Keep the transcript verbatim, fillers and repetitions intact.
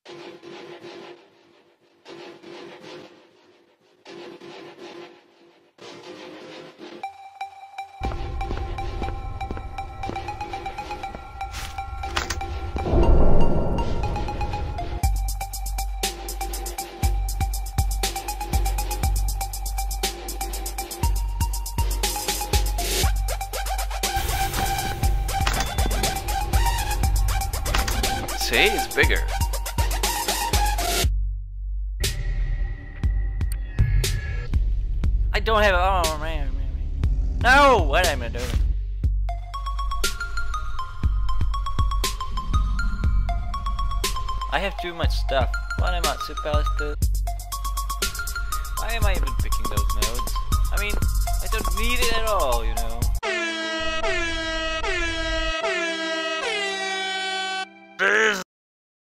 See, it's bigger. I don't have. Oh man, man, man. No! What am I doing? I have too much stuff. What am I supposed to? Why am I even picking those nodes? I mean, I don't need it at all, you know. This